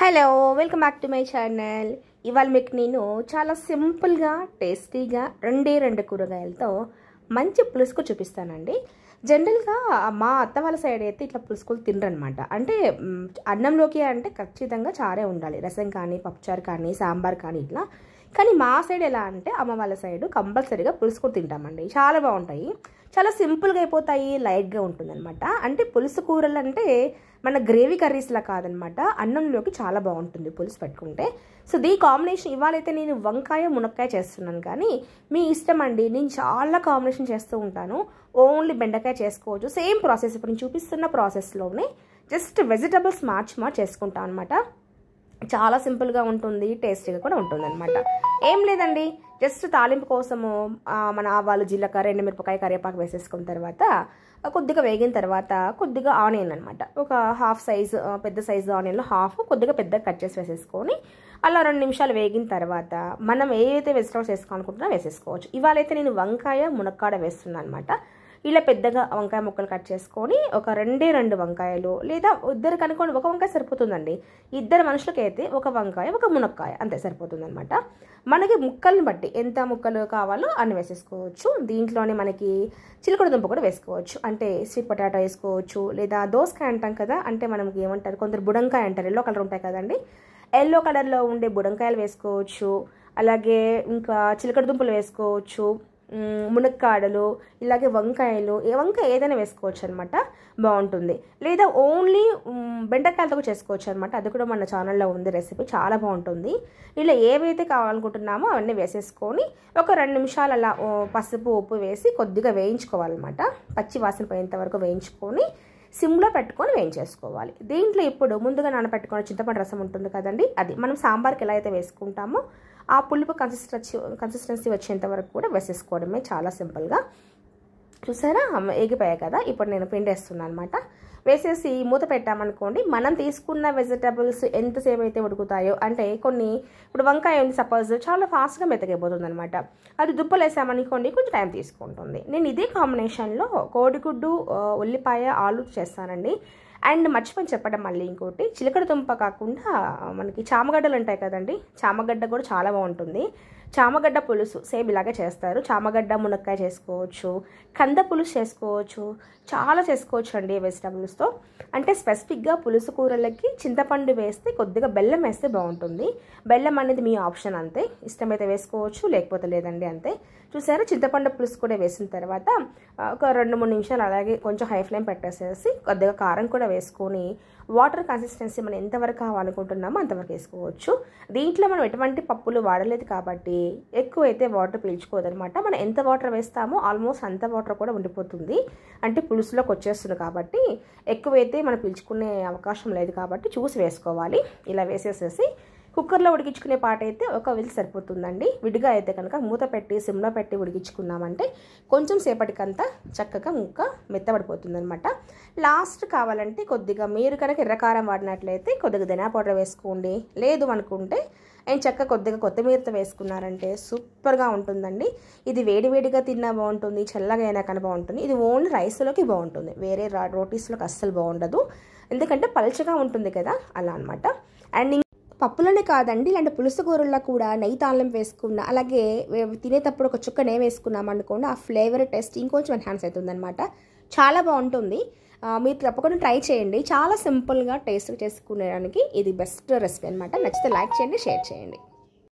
Hello welcome back to my channel. ఇవాళ మీకు నేను చాలా సింపుల్గా టేస్టీగా రెండు కూరగాయలతో మంచి పులుసుకు చూపిస్తానండి. జనరల్గా మా అత్త వాళ్ళ సైడ్ అయితే ఇట్లా పులుసుకులు తినరనమాట. అంటే అన్నంలోకి అంటే ఖచ్చితంగా చారే ఉండాలి, రసం కానీ పప్పుచారు కానీ సాంబార్ కానీ ఇట్లా. కానీ మా సైడ్ ఎలా అంటే అమ్మ వాళ్ళ సైడ్ కంపల్సరీగా పులుసుకూర తింటామండి. చాలా బాగుంటాయి, చాలా సింపుల్గా అయిపోతాయి, లైట్గా ఉంటుందన్నమాట. అంటే పులుసు కూరలు అంటే మన గ్రేవీ కర్రీస్లా కాదనమాట, అన్నంలోకి చాలా బాగుంటుంది పులుసు పెట్టుకుంటే. సో దీ కాంబినేషన్ ఇవాళైతే నేను వంకాయ మునక్కాయ చేస్తున్నాను, కానీ మీ ఇష్టం అండి. నేను చాలా కాంబినేషన్ చేస్తూ ఉంటాను. ఓన్లీ బెండకాయ చేసుకోవచ్చు, సేమ్ ప్రాసెస్ ఇప్పుడు నేను చూపిస్తున్న ప్రాసెస్లోనే జస్ట్ వెజిటబుల్స్ మార్చి చేసుకుంటాను అనమాట. చాలా సింపుల్గా ఉంటుంది, టేస్టీగా కూడా ఉంటుంది అనమాట. ఏం లేదండి, జస్ట్ తాలింపు కోసము మన ఆవాలు జీలకర్ర ఎండుమిరపకాయ కరివేపాకు వేసేసుకున్న తర్వాత కొద్దిగా వేగిన తర్వాత కొద్దిగా ఆనియన్ అనమాట, ఒక హాఫ్ సైజు పెద్ద సైజు ఆనియన్లో హాఫ్ కొద్దిగా పెద్దగా కట్ చేసి వేసేసుకొని అలా 2 నిమిషాలు వేగిన తర్వాత మనం ఏదైతే వెజిటబుల్స్ వేసుకోవాలనుకుంటున్నా వేసేసుకోవచ్చు. ఇవాళైతే నేను వంకాయ మునక్కాడ వేస్తున్నాను అనమాట. ఇలా పెద్దగా వంకాయ ముక్కలు కట్ చేసుకొని ఒక 2 వంకాయలు, లేదా ఇద్దరు కనుక్కోండి, ఒక వంకాయ సరిపోతుందండి. ఇద్దరు మనుషులకి అయితే ఒక వంకాయ ఒక మునక్కాయ అంతే సరిపోతుంది అనమాట. మనకి ముక్కల్ని బట్టి ఎంత ముక్కలు కావాలో అన్ని వేసేసుకోవచ్చు. దీంట్లోనే మనకి చిలకడ దుంప కూడా వేసుకోవచ్చు, అంటే స్వీట్ పొటాటో వేసుకోవచ్చు, లేదా దోసకాయ అంటాం కదా, అంటే మనకి ఏమంటారు కొందరు బుడంకాయ అంటారు, ఎల్లో కలర్ ఉంటాయి కదండి, ఎల్లో కలర్లో ఉండే బుడంకాయలు వేసుకోవచ్చు. అలాగే ఇంకా చిలకడ దుంపలు వేసుకోవచ్చు, మునక్కాడలు, ఇలాగే వంకాయలు, వంకాయ ఏదైనా వేసుకోవచ్చు అనమాట, బాగుంటుంది. లేదా ఓన్లీ బెండకాయలతో కూడా చేసుకోవచ్చు అనమాట, అది కూడా మన ఛానల్లో ఉంది రెసిపీ, చాలా బాగుంటుంది. ఇలా ఏవైతే కావాలనుకుంటున్నామో అవన్నీ వేసేసుకొని ఒక 2 నిమిషాలు అలా పసుపు ఉప్పు వేసి కొద్దిగా వేయించుకోవాలన్నమాట. పచ్చి వాసన పోయేంత వరకు వేయించుకొని సిమ్లో పెట్టుకొని వేయించేసుకోవాలి. దీంట్లో ఇప్పుడు ముందుగా నానబెట్టుకున్న చింతపండు రసం ఉంటుంది కదండి, అది మనం సాంబార్కి ఎలా అయితే వేసుకుంటామో ఆ పులుపు కన్సిస్టెన్సీ వచ్చేంత వరకు కూడా వేసేసుకోవడమే, చాలా సింపుల్గా. చూసారా ఎగిపోయాయి కదా. ఇప్పుడు నేను పిండేస్తున్నాను అనమాట. వేసేసి మూత పెట్టామనుకోండి, మనం తీసుకున్న వెజిటబుల్స్ ఎంతసేపు అయితే ఉడుకుతాయో, అంటే కొన్ని ఇప్పుడు వంకాయ ఉంది సపోజ్, చాలా ఫాస్ట్గా మెత్తగైపోతుంది అనమాట. అది దుప్పలు వేసామనుకోండి కొంచెం టైం తీసుకుంటుంది. నేను ఇదే కాంబినేషన్లో కోడిగుడ్డు ఉల్లిపాయ ఆలు చేస్తానండి. అండ్ మర్చిపోయి చెప్పడం మళ్ళీ ఇంకోటి, చిలకడ దుంప కాకుండా మనకి చామగడ్డలు ఉంటాయి కదండి, చామగడ్డ కూడా చాలా బాగుంటుంది. చామగడ్డ పులుసు సేమ్ ఇలాగే చేస్తారు. చామగడ్డ మునక్కాయ చేసుకోవచ్చు, కంద పులుసు చేసుకోవచ్చు, చాలా చేసుకోవచ్చు అండి వెజిటబుల్స్తో. అంటే స్పెసిఫిక్గా పులుసు కూరలకి చింతపండు వేస్తే కొద్దిగా బెల్లం వేస్తే బాగుంటుంది. బెల్లం అనేది మీ ఆప్షన్, అంతే, ఇష్టమైతే వేసుకోవచ్చు లేకపోతే లేదండి, అంతే. చూసారా చింతపండు పులుసు కూడా వేసిన తర్వాత ఒక 2-3 నిమిషాలు అలాగే కొంచెం హై ఫ్లేమ్ పెట్టేసేసి కొద్దిగా కారం కూడా వేసుకొని వాటర్ కన్సిస్టెన్సీ మనం ఎంతవరకు కావాలనుకుంటున్నామో అంతవరకు వేసుకోవచ్చు. దీంట్లో మనం ఎటువంటి పప్పులు వాడలేదు కాబట్టి ఎక్కువైతే వాటర్ పీల్చుకోదనమాట. మనం ఎంత వాటర్ వేస్తామో ఆల్మోస్ట్ అంత వాటర్ కూడా ఉండిపోతుంది, అంటే పులుసులోకి వచ్చేస్తుంది కాబట్టి ఎక్కువైతే మనం పీల్చుకునే అవకాశం లేదు కాబట్టి చూసి వేసుకోవాలి. ఇలా వేసేసేసి కుక్కర్లో ఉడికించుకునే పాట అయితే ఒక విజిల్ సరిపోతుందండి. విడిగా అయితే కనుక మూత పెట్టి సిమ్లో పెట్టి ఉడికించుకున్నామంటే కొంచెం సేపటికంతా చక్కగా ముక్క మెత్తబడిపోతుంది అనమాట. లాస్ట్ కావాలంటే కొద్దిగా మీరు కనుక ఎర్రకారం వాడినట్లయితే కొద్దిగా ధనియా పౌడర్ వేసుకోండి, లేదు అనుకుంటే చక్కగా కొద్దిగా కొత్తిమీరతో వేసుకున్నారంటే సూపర్గా ఉంటుందండి. ఇది వేడివేడిగా తిన్నా బాగుంటుంది, చల్లగా అయినా కానీ బాగుంటుంది. ఇది ఓన్లీ రైస్లోకి బాగుంటుంది, వేరే రోటీస్లోకి అస్సలు బాగుండదు, ఎందుకంటే పల్చగా ఉంటుంది కదా, అలా అనమాట. అండ్ పప్పులోనే కాదండి, ఇలాంటి పులుసు కూరల్లో కూడా నెయ్యి తాలింపు వేసుకున్న, అలాగే తినేటప్పుడు ఒక చుక్క నెయ్యి వేసుకున్నాం అనుకోండి, ఆ ఫ్లేవర్ టేస్ట్ ఇంకొంచెం ఎన్హాన్స్ అవుతుంది అనమాట, చాలా బాగుంటుంది. మీరు తప్పకుండా ట్రై చేయండి. చాలా సింపుల్గా టేస్ట్ చేసుకునేదానికి ఇది బెస్ట్ రెసిపీ అనమాట. నచ్చితే లైక్ చేయండి, షేర్ చేయండి.